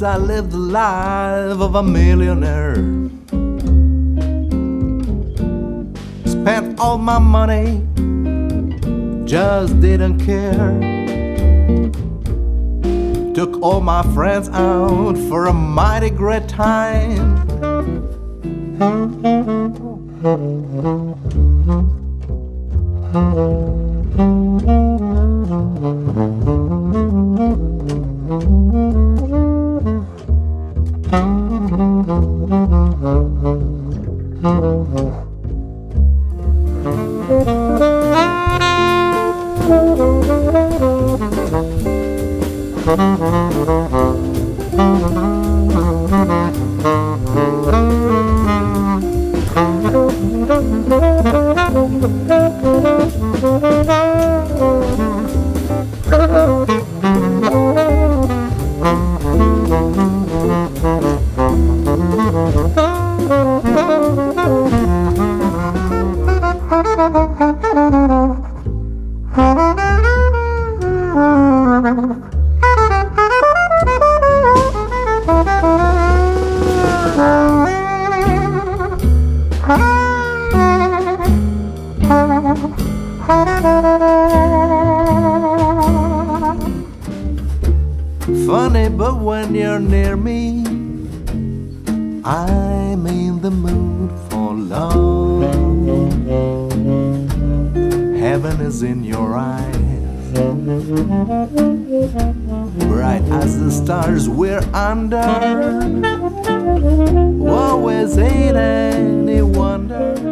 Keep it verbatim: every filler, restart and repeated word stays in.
Once I lived the life of a millionaire. Spent all my money, just didn't care. Took all my friends out for a mighty great time. Funny, but when you're near me, I'm in the mood for love. Heaven is in your eyes, bright as the stars we're under. Always ain't any wonder